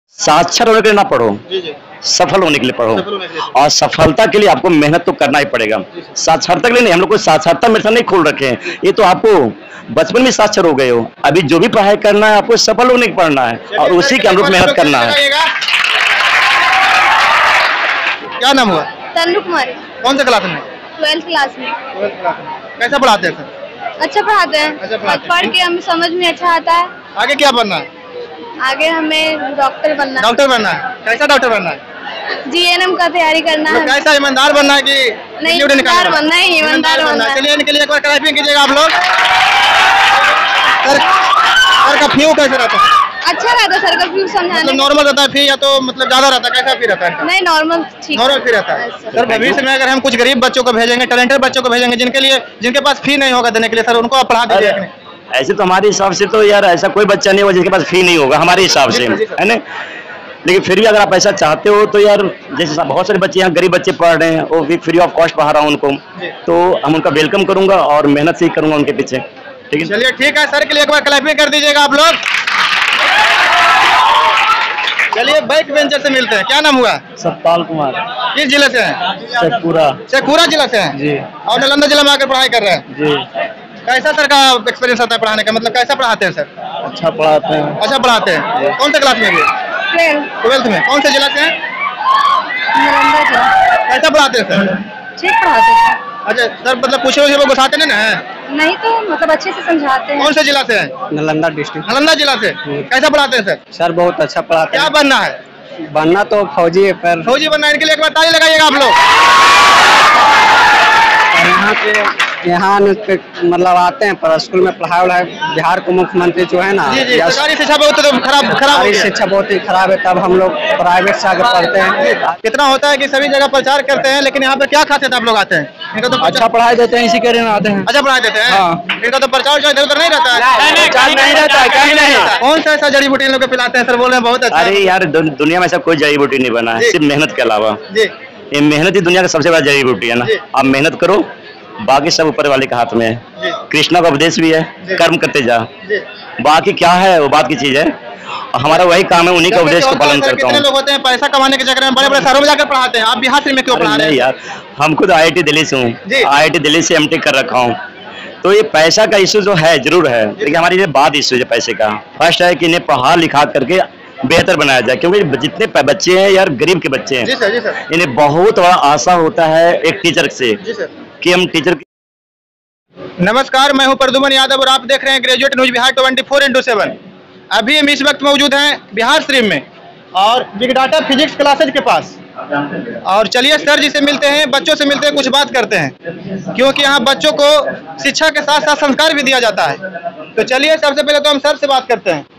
साक्षर होने के लिए ना पढ़ो, सफल होने के लिए पढ़ो। और सफलता के लिए आपको मेहनत तो करना ही पड़ेगा। साक्षरता के लिए नहीं, हम लोग को साक्षरता मिशन नहीं खोल रखे हैं, ये तो आपको बचपन में साक्षर हो गए हो। अभी जो भी पढ़ाई करना है आपको सफल होने की पढ़ना है और उसी के अनुरूप मेहनत करना है। क्या नाम हुआ? तन्नू कुमारी। कौन सा क्लास में? 12th क्लास में। कैसा पढ़ाते हैं सर? अच्छा पढ़ाते हैं, पढ़ के हमें समझ में अच्छा आता है। आगे क्या बनना है? आगे हमें डॉक्टर बनना है। डॉक्टर बनना है? कैसा डॉक्टर बनना है? GNM का तैयारी करना है। कैसा ईमानदार बनना है कि नहीं, ईमानदार बनना है, ईमानदार बनना है। चलिए इनके लिए एक बार क्लैपिंग कीजिएगा आप लोग। सर का फी कैसा रहता है? अच्छा रहता है सर का फी समझाने। मतलब नॉर्मल रहता है फी या तो मतलब ज्यादा रहता है? कैसा फी रहता है? नहीं नॉर्मल, ठीक नॉर्मल फी रहता है। सर भविष्य में अगर हम कुछ गरीब बच्चों को भेजेंगे, टैलेंटेड बच्चों को भेजेंगे जिनके पास फी नहीं होगा देने के लिए, सर उनको आप पढ़ा दीजिए। ऐसे तो हमारे हिसाब से तो यार ऐसा कोई बच्चा नहीं होगा जिसके पास फी नहीं होगा हमारे हिसाब से, है ना। लेकिन फिर भी अगर आप ऐसा चाहते हो तो यार जैसे बहुत सारे बच्चे यहाँ गरीब बच्चे पढ़ रहे हैं, वो भी फ्री ऑफ कॉस्ट पढ़ा रहा हूँ उनको, तो हम उनका वेलकम करूंगा और मेहनत से ही करूंगा उनके पीछे। ठीक है, चलिए ठीक है, सर के लिए एक बार क्लैपिंग कर दीजिएगा आप लोग। चलिए बैक बेंचर से मिलते हैं। क्या नाम हुआ? सतपाल कुमार। किस जिले से हैं? शेखपुरा जिला से हैं जी। और नालंदा जिला में आकर पढ़ाई कर रहे हैं जी। कैसा सर का एक्सपीरियंस आता है पढ़ाने का? मतलब कैसा पढ़ाते हैं सर? अच्छा पढ़ाते हैं। अच्छा पढ़ाते हैं। कौन सा क्लास में अभी? 12th में। कौन से जिला से हैं? नालंदा जिला। कैसा पढ़ाते हैं सर? ठीक पढ़ाते हैं। अच्छा सर, मतलब पूछे वो घुसाते नहीं ना? नहीं तो मतलब अच्छे से समझाते हैं। कौन से जिला से हैं? नालंदा डिस्ट्रिक्ट। नालंदा जिला से। कैसा पढ़ाते हैं सर? सर बहुत अच्छा पढ़ाते हैं। क्या बनना है? बनना तो फौजी है, पर फौजी बनना है। इनके लिए एक बार ताली लगाइएगा आप लोग। यहाँ मतलब आते हैं पर स्कूल में पढ़ाई वढ़ाई बिहार को मुख्यमंत्री जो है ना, सरकारी शिक्षा बहुत खराब शिक्षा बहुत ही खराब है, तब हम लोग प्राइवेट से आगे पढ़ते हैं। कितना होता है कि सभी जगह प्रचार करते हैं, लेकिन यहाँ पे क्या खासियत आप लोग आते हैं? इनका तो अच्छा पढ़ाई देते हैं, इसी के आते हैं। अच्छा पढ़ाई देते हैं। हाँ। इनका तो प्रचार इधर उधर नहीं रहता है। नहीं रहता है, कहीं नहीं। कौन सा ऐसा जड़ी बूटी इन लोग को पिलाते हैं? सर बोल रहे हैं बहुत अच्छा। अरे यार दुनिया में ऐसा कोई जड़ी बूटी नहीं बना है सिर्फ मेहनत के अलावा। ये मेहनत ही दुनिया का सबसे बड़ा जड़ी बूटी है ना। आप मेहनत करो, बाकी सब ऊपर वाले के हाथ में है। कृष्णा का उपदेश भी है, कर्म करते जा, बाकी क्या है वो बात की चीज है। हमारा वही काम है, उन्हीं का उपदेश को पालन करता हूँ। कितने लोग होते हैं पैसा कमाने के चक्कर में बड़े बड़े शहरों में जाकर पढ़ाते हैं, आप बिहार में क्यों पढ़ा रहे हैं? यार हम खुद IIT दिल्ली से हूँ, IIT दिल्ली से MTech कर रखा हूँ। तो ये पैसा का इशू जो है जरूर है, लेकिन हमारी ये बात इशू है पैसे का। फर्स्ट है कि इन्हें पढ़ा लिखा करके बेहतर बनाया जाए, क्योंकि जितने बच्चे हैं यार गरीब के बच्चे हैं। जी सर। इन्हें बहुत बड़ा आशा होता है एक टीचर से कि हम टीचर। नमस्कार, मैं हूं प्रद्युमन यादव और आप देख रहे हैं ग्रेजुएट न्यूज बिहार 24/7। अभी हम इस वक्त मौजूद हैं बिहार स्ट्रीम में और बिग डाटा फिजिक्स क्लासेज के पास। और चलिए सर जी से मिलते हैं, बच्चों से मिलते हैं, कुछ बात करते हैं, क्योंकि यहाँ बच्चों को शिक्षा के साथ साथ संस्कार भी दिया जाता है। तो चलिए सबसे पहले तो हम सर से बात करते हैं।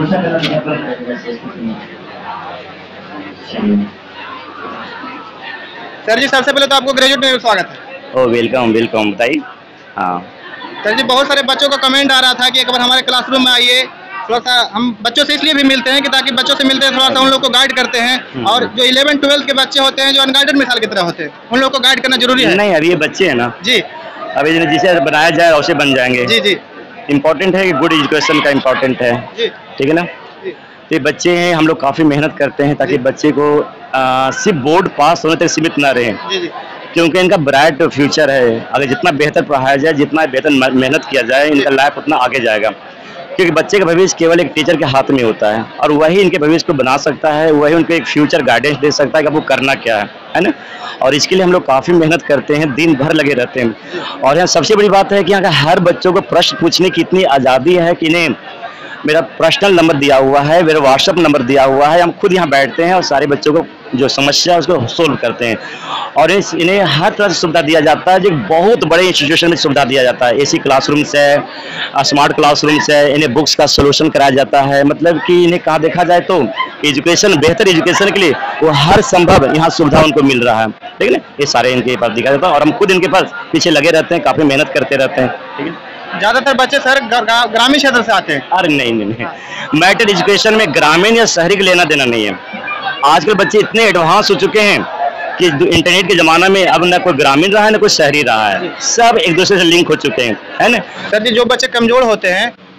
सर जी सबसे पहले तो आपको ग्रेजुएट में स्वागत है। वेलकम वेलकम, बताइए। हाँ सर जी, बहुत सारे बच्चों का कमेंट आ रहा था कि एक बार हमारे क्लासरूम में आइए। थोड़ा सा हम बच्चों से इसलिए भी मिलते हैं कि ताकि बच्चों से मिलते हैं थोड़ा सा उन लोग को गाइड करते हैं। और जो 11th 12th के बच्चे होते हैं जो अनगाइडेड मिसाल की तरह होते हैं, उन लोग को गाइड करना जरूरी है। नहीं, अभी ये बच्चे हैं ना जी, अभी जिसे बनाया जाए उसे बन जाएंगे। जी। इम्पोर्टेंट है कि गुड एजुकेशन का इम्पोर्टेंट है, ठीक है ना। तो ये बच्चे हैं, हम लोग काफ़ी मेहनत करते हैं ताकि बच्चे को सिर्फ बोर्ड पास होने तक सीमित ना रहे, क्योंकि इनका ब्राइट फ्यूचर है। अगर जितना बेहतर पढ़ाया जाए, जितना बेहतर मेहनत किया जाए, इनका लाइफ उतना आगे जाएगा। क्योंकि बच्चे का भविष्य केवल एक टीचर के हाथ में होता है और वही इनके भविष्य को बना सकता है, वही उनको एक फ्यूचर गाइडेंस दे सकता है कि वो करना क्या है ना। और इसके लिए हम लोग काफ़ी मेहनत करते हैं, दिन भर लगे रहते हैं। और यहाँ सबसे बड़ी बात है कि यहाँ हर बच्चों को प्रश्न पूछने की इतनी आज़ादी है कि इन्हें मेरा पर्सनल नंबर दिया हुआ है, मेरा व्हाट्सअप नंबर दिया हुआ है। हम खुद यहाँ बैठते हैं और सारे बच्चों को जो समस्या है उसको सोल्व करते हैं। और इन्हें हर तरह से सुविधा दिया जाता है, जो बहुत बड़े इंस्टीट्यूशन में सुविधा दिया जाता है। AC क्लासरूम से, स्मार्ट क्लासरूम से इन्हें बुक्स का सोल्यूशन कराया जाता है। मतलब कि इन्हें कहाँ देखा जाए तो एजुकेशन, बेहतर एजुकेशन के लिए वो हर संभव यहाँ सुविधा उनको मिल रहा है, ठीक है ना। ये सारे इनके पास दिखा जाता है और हम खुद इनके पास पीछे लगे रहते हैं, काफ़ी मेहनत करते रहते हैं, ठीक है। ज्यादातर बच्चे सर ग्रामीण क्षेत्र से आते हैं। अरे नहीं, मैटर एजुकेशन में ग्रामीण या शहरी का लेना देना नहीं है। आजकल बच्चे इतने एडवांस हो चुके हैं कि इंटरनेट के जमाना में अब ना कोई ग्रामीण रहा है ना कोई शहरी रहा है, सब एक दूसरे से लिंक हो चुके हैं, है ना। सर जी, जो बच्चे कमजोर होते हैं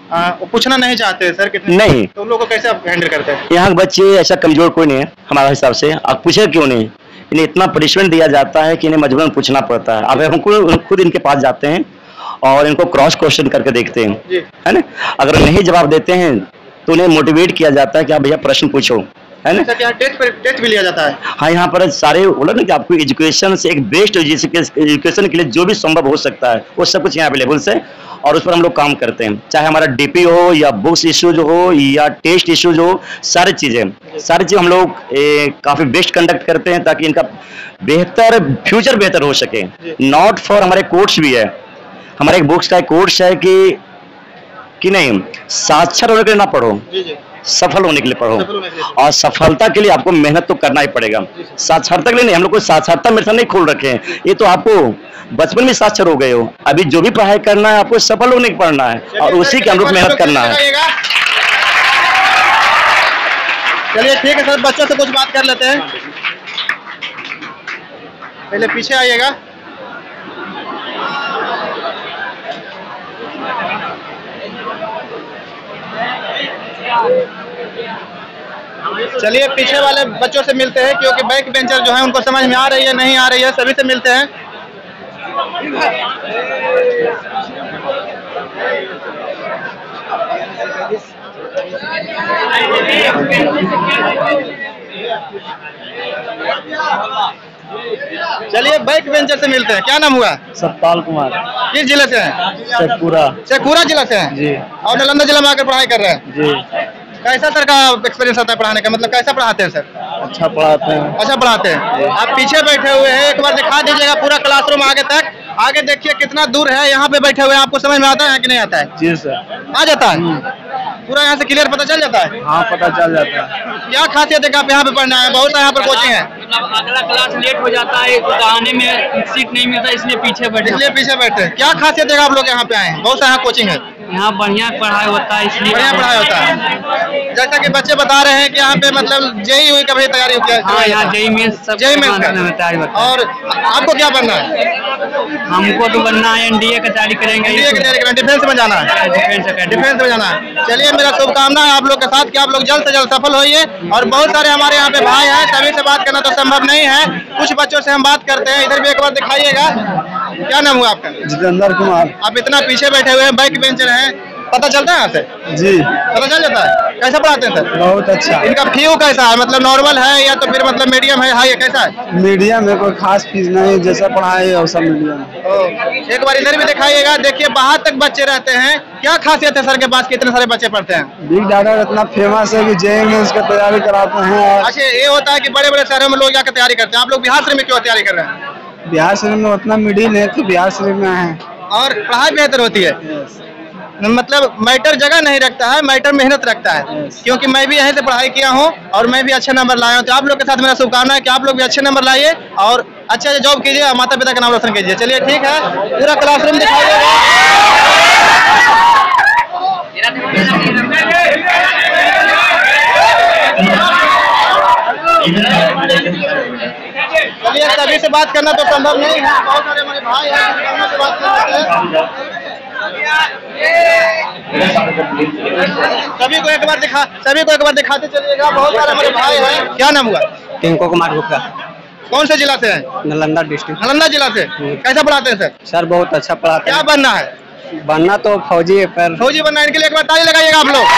वो पूछना नहीं चाहते सर कितने नहीं। तो उन लोगों को कैसे आप हैंडल करते हैं? यहाँ के बच्चे ऐसा कमजोर कोई नहीं है हमारे हिसाब से। आप पूछे क्यों नहीं, इन्हें इतना पनिशमेंट दिया जाता है कि इन्हें मजबूरन पूछना पड़ता है। अब हम खुद इनके पास जाते हैं और इनको क्रॉस क्वेश्चन करके देखते हैं, है ना। अगर नहीं जवाब देते हैं तो उन्हें मोटिवेट किया जाता है कि आप भैया प्रश्न पूछो, है ना। क्या टेस्ट भी लिया जाता है? हाँ, यहाँ पर सारे बोला ना कि आपको एजुकेशन से एक बेस्ट एजुकेशन के लिए जो भी संभव हो सकता है वो सब कुछ यहाँ अवेलेबल है और उस पर हम लोग काम करते हैं। चाहे हमारा डीपी हो या बुक्स इश्यूज हो या टेस्ट इश्यूज हो, सारी चीज़ हम लोग काफ़ी बेस्ट कंडक्ट करते हैं ताकि इनका फ्यूचर बेहतर हो सके। नॉट फॉर हमारे कोर्स भी है, हमारे एक बुक्स का एक कोर्स है कि नहीं, साक्षर होने के लिए ना पढ़ो, सफल होने के लिए पढ़ो। और सफलता के लिए आपको मेहनत तो करना ही पड़ेगा। साक्षरता के लिए नहीं, हम लोग कोई साक्षरता मिशन नहीं खोल रखे हैं। ये तो आपको बचपन में साक्षर हो गए हो, अभी जो भी पढ़ाई करना है आपको सफल होने की पढ़ना है और उसी के अनुरूप मेहनत करना है। चलिए ठीक है सर, बच्चों से कुछ बात कर लेते हैं। पहले पीछे आइएगा। चलिए पीछे वाले बच्चों से मिलते हैं क्योंकि बैक बेंचर जो है उनको समझ में आ रही है नहीं आ रही है, सभी से मिलते हैं। चलिए बैक बेंचर से मिलते हैं। क्या नाम हुआ? सतपाल कुमार। किस जिले से हैं? शेखपुरा जिला से हैं जी। और नालंदा जिला में आकर पढ़ाई कर रहे हैं जी। कैसा सर का एक्सपीरियंस आता है पढ़ाने का, मतलब कैसा पढ़ाते हैं सर? अच्छा पढ़ाते हैं। अच्छा पढ़ाते हैं। आप पीछे बैठे हुए हैं, एक बार दिखा दीजिएगा पूरा क्लासरूम आगे तक। आगे देखिए कितना दूर है, यहाँ पे बैठे हुए हैं, आपको समझ में आता है कि नहीं आता है? जी सर। आ जाता है पूरा, यहाँ से क्लियर पता चल जाता है? हाँ पता चल जाता है। क्या खासियत है कि आप यहाँ पे पढ़ना है? बहुत सारा यहाँ पर कोचिंग है। मतलब अगला क्लास लेट हो जाता है तो आने में सीट नहीं मिलता, इसलिए पीछे बैठे। क्या खासियत है आप लोग यहाँ पे आए हैं? बहुत सारा कोचिंग है, यहाँ बढ़िया पढ़ाई होता है, इसलिए बढ़िया पढ़ाई होता है। जैसा कि बच्चे बता रहे हैं कि यहाँ पे मतलब जेईई का भी तैयारी हो गया। हाँ, यहाँ जेईई मेंस सब तैयारी होता है। और आपको क्या बनना है? हमको तो बनना है एनडीए का तैयारी करेंगे, डिफेंस में जाना है। डिफेंस में जाना है। चलिए मेरा शुभकामना है आप लोग के साथ कि आप लोग जल्द से जल्द सफल होइए। और बहुत सारे हमारे यहाँ पे भाई हैं, सभी से बात करना तो संभव नहीं है, कुछ बच्चों से हम बात करते हैं। इधर भी एक बार दिखाइएगा। क्या नाम हुआ आपका? जितेंद्र कुमार। आप इतना पीछे बैठे हुए हैं, बैक बेंचर हैं, पता चलता है यहाँ से? जी पता चल जाता है। कैसा पढ़ाते हैं सर? बहुत अच्छा। इनका फीस कैसा है, मतलब नॉर्मल है या तो फिर मतलब मीडियम है, हाई है, कैसा है? मीडियम है, कोई खास फीस नहीं, जैसा पढ़ाई है वैसा मीडियम। एक बार इधर भी दिखाइएगा। देखिए बाहर तक बच्चे रहते हैं। क्या खासियत है सर के पास, कितने सारे बच्चे पढ़ते हैं? बिग डाटा इतना फेमस है कि जेईई मेंस का तैयारी कराते हैं। अच्छा, ये होता है कि बड़े बड़े शहरों में लोग जाकर तैयारी करते हैं, आप लोग बिहार शरीफ में क्यों तैयारी कर रहे हैं? बिहार शरीफ में उतना मिडिल है तो बिहार शरीफ में है और पढ़ाई बेहतर होती है। मतलब मैटर जगह नहीं रखता है, मैटर मेहनत रखता है। क्योंकि मैं भी यहीं से पढ़ाई किया हूँ और मैं भी अच्छे नंबर लाया हूँ। तो आप लोग के साथ मेरा शुभकामना है कि आप लोग भी अच्छे नंबर लाइए और अच्छा जॉब कीजिए और माता पिता का नाम रोशन कीजिए। चलिए ठीक है, पूरा क्लासरूम दिखाइएगा। चलिए सभी से बात करना तो संभव नहीं है, बहुत सारे हमारे भाई हैं से बात कर सकते हैं। सभी को एक बार दिखाते चलिएगा। बहुत सारे हमारे भाई हैं। क्या नाम हुआ? टिंको कुमार गुप्ता। कौन से जिला से हैं? नालंदा डिस्ट्रिक्ट। नालंदा जिला से। कैसा पढ़ाते हैं सर? सर बहुत अच्छा पढ़ाते हैं। क्या बनना है? बनना तो फौजी है, पर फौजी बनना है। इनके लिए एक बार ताली लगाइएगा आप लोग।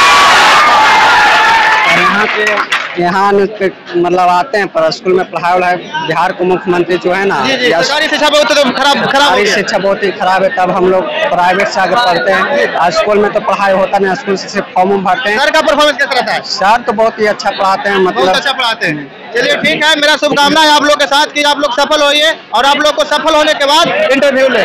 यहाँ मतलब आते हैं पर स्कूल में पढ़ाई बिहार को मुख्यमंत्री जो है ना, सरकारी शिक्षा बहुत खराब है। शिक्षा बहुत ही खराब है, तब हम लोग प्राइवेट से आगे पढ़ते हैं। स्कूल में तो पढ़ाई होता नहीं, स्कूल से सिर्फ फॉर्म भरते हैं। सर का परफॉर्मेंस कैसा रहता है? सर तो बहुत ही अच्छा पढ़ाते हैं, मतलब बहुत अच्छा पढ़ाते हैं। चलिए ठीक है, मेरा शुभकामना है आप लोग के साथ कि आप लोग सफल होइए और आप लोग को सफल होने के बाद इंटरव्यू ले।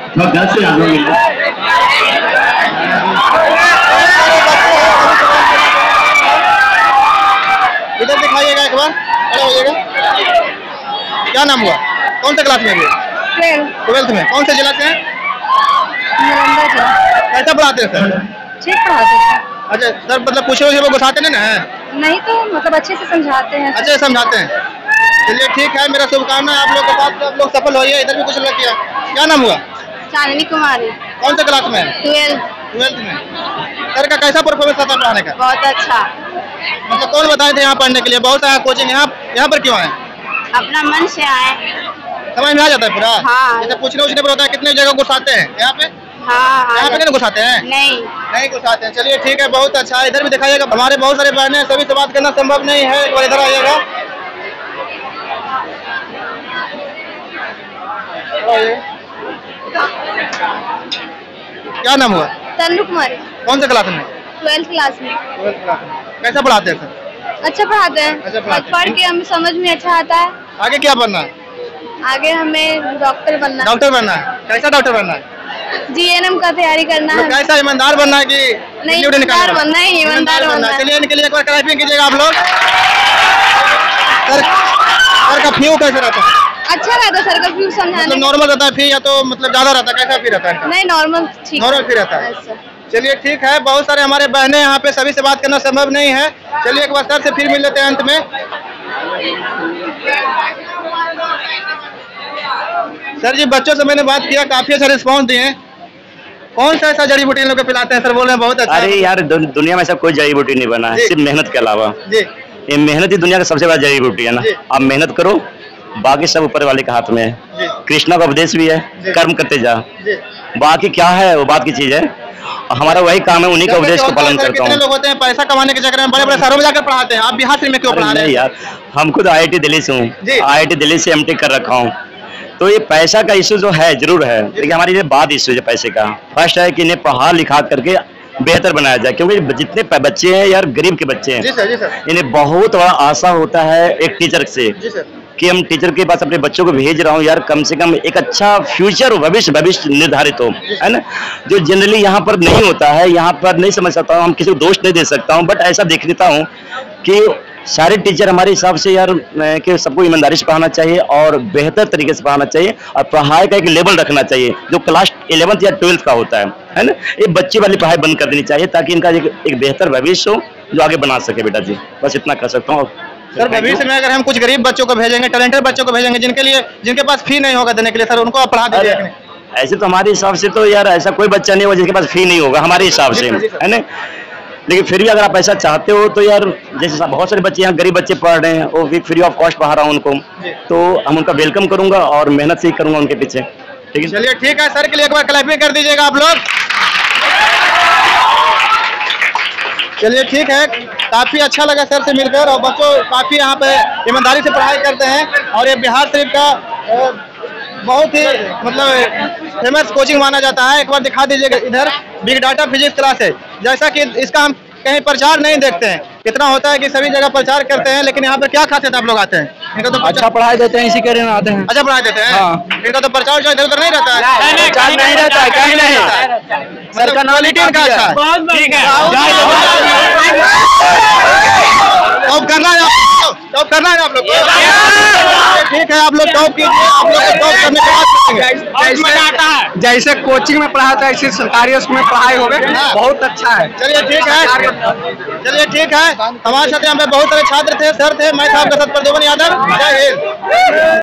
इधर दिखाइएगा एक बार, खड़े होइएगा। क्या नाम हुआ? कौन से क्लास में भी? 12th में। कौन से जिला से हैं? नालंदा जिला। कैसा पढ़ाते हैं सर? ठीक पढ़ाते हैं। अच्छा सर, मतलब पूछे हुए घुसाते नहीं ना? नहीं तो मतलब अच्छे से समझाते हैं। अच्छे से समझाते हैं। चलिए ठीक है, मेरा शुभकामना है आप लोग के साथ, आप लोग सफल होइए। इधर भी कुछ लग किया। क्या नाम हुआ? चांदनी कुमारी। कौन से क्लास में? 12th। 12th में। सर का कैसा परफॉर्मेंस आता है पढ़ाने का? बहुत अच्छा। मतलब कौन बताए थे यहाँ पढ़ने के लिए? बहुत सारा कोचिंग यहाँ पर क्यों आए? अपना मन से आए। समझ में आ जाता है पूरा? हाँ। जैसे पूछने पर होता है कितने जगह घुसाते हैं यहाँ पे? हाँ, यहाँ पे नहीं घुसाते हैं? नहीं घुसाते हैं। चलिए ठीक है, बहुत अच्छा है। इधर भी दिखाइएगा, हमारे बहुत सारे बहनें हैं, सभी से बात करना संभव नहीं है। एक बार इधर आइएगा। क्या नाम हुआ? तन्नू कुमारी। कौन से क्लास में? 12th क्लास में। कैसा पढ़ाते हैं सर? अच्छा पढ़ाते हैं। अच्छा पढ़ाते हैं। पढ़ के हमें समझ में अच्छा आता है। आगे क्या बनना है? आगे हमें डॉक्टर बनना है। डॉक्टर बनना है। कैसा डॉक्टर बनना है? GNM का तैयारी करना है। कैसा ईमानदार बनना है कि नहीं, ईमानदार बनना है, ईमानदार बनना है। चलिए इनके लिए एक बार क्लैपिंग कीजिएगा आप लोग। सर का फी कैसे रहता है? अच्छा रहता है सर का फी समझाने। मतलब नॉर्मल रहता है फी या तो मतलब ज्यादा रहता है? कैसा फी रहता है? नहीं, नॉर्मल ठीक। नॉर्मल फी रहता है। चलिए ठीक है, बहुत सारे हमारे बहनें यहाँ पे, सभी से बात करना संभव नहीं है। चलिए एक बार सर से फिर मिल लेते हैं अंत में। सर जी, बच्चों से मैंने बात किया, काफी अच्छा रिस्पॉन्स दिए। कौन सा ऐसा जड़ी बूटी इन लोग को पिलाते हैं? सर बोल रहे हैं बहुत अच्छा। अरे यार दुनिया में ऐसा कोई जड़ी बूटी नहीं बना है सिर्फ मेहनत के अलावा। ये मेहनत ही दुनिया का सबसे बड़ा जड़ी बूटी है ना। आप मेहनत करो, बाकी सब ऊपर वाले के हाथ में है। कृष्णा का उपदेश भी है, कर्म करते जा। बाकी क्या है वो बात की चीज है, हमारा वही काम है, उन्हीं का उपदेश को पालन करता हूँ। कितने लोग होते हैं पैसा कमाने के चक्कर में बड़े बड़े शहरों में जाकर पढ़ाते हैं, आप बिहार से में क्यों पढ़ा रहे हैं? यार हम खुद IIT दिल्ली से हूँ, IIT दिल्ली से MTech कर रखा हूँ। तो ये पैसा का इशू जो है जरूर है, लेकिन हमारी ये बात इशू है पैसे का। फर्स्ट है कि इन्हें पढ़ा लिखा करके बेहतर बनाया जाए, क्योंकि जितने बच्चे हैं यार गरीब के बच्चे हैं। जी सर। इन्हें बहुत बड़ा आशा होता है एक टीचर से कि हम टीचर के पास अपने बच्चों को भेज रहा हूँ यार, कम से कम एक अच्छा फ्यूचर हो, भविष्य निर्धारित हो, है ना। जो जनरली यहाँ पर नहीं होता है, यहाँ पर नहीं समझ सकता हूँ, हम किसी को दोष नहीं दे सकता हूँ, बट ऐसा देख लेता हूँ कि सारे टीचर हमारे हिसाब से यार कि सबको ईमानदारी से पढ़ाना चाहिए और बेहतर तरीके से पढ़ाना चाहिए, और पढ़ाई का एक लेवल रखना चाहिए जो क्लास 11th या 12th का होता है ना। ये बच्चे वाली पढ़ाई बंद कर देनी चाहिए ताकि इनका एक बेहतर भविष्य हो जो आगे बना सके। बेटा जी बस इतना कर सकता हूँ। सर भविष्य में अगर हम कुछ गरीब बच्चों को भेजेंगे, टैलेंटेड बच्चों को भेजेंगे, जिनके पास फी नहीं होगा देने के लिए, सर उनको आप पढ़ा दीजिए। ऐसे तो हमारे हिसाब से तो यार ऐसा कोई बच्चा नहीं होगा जिसके पास फी नहीं होगा हमारे हिसाब से, है ना। लेकिन फिर भी अगर आप ऐसा चाहते हो तो यार, जैसे बहुत सारे बच्चे यहाँ गरीब बच्चे पढ़ रहे हैं, वो भी फ्री ऑफ कॉस्ट पढ़ा रहा हूँ उनको, तो हम उनका वेलकम करूंगा और मेहनत से ही करूंगा उनके पीछे। ठीक है, चलिए ठीक है, सर के लिए एक बार क्लैपिंग कर दीजिएगा आप लोग। चलिए ठीक है, काफी अच्छा लगा सर से मिलकर, और बच्चों काफी यहाँ पे ईमानदारी से पढ़ाई करते हैं, और ये बिहार शरीफ का बहुत ही मतलब फेमस कोचिंग माना जाता है। एक बार दिखा दीजिएगा इधर, बिग डाटा फिजिक्स क्लास है। जैसा कि इसका हम कहीं प्रचार नहीं देखते हैं, कितना होता है कि सभी जगह प्रचार करते हैं, लेकिन यहाँ पे क्या खासियत आप लोग आते हैं? इनका तो अच्छा पढ़ाई देते हैं, इसी कारण आते हैं। अच्छा पढ़ाई देते हैं। हाँ। इनका तो प्रचार इधर उधर नहीं रहता है। प्रचार नहीं रहता है, कहीं नहीं। सर का क्वालिटी इनका अच्छा है। टॉप करना है, टॉप करना है आप लोग। ठीक है, आप लोग टॉप कीजिए, आप लोग टॉप करने के बाद जैसे कोचिंग में पढ़ाता है, ऐसे सरकारी स्कूल में पढ़ाई हो गई, बहुत अच्छा है। चलिए ठीक है, चलिए ठीक है। हमारे साथ यहाँ पे बहुत सारे छात्र थे, सर थे। मैं था आपका साथ प्रद्युमन यादव। जय हिंद।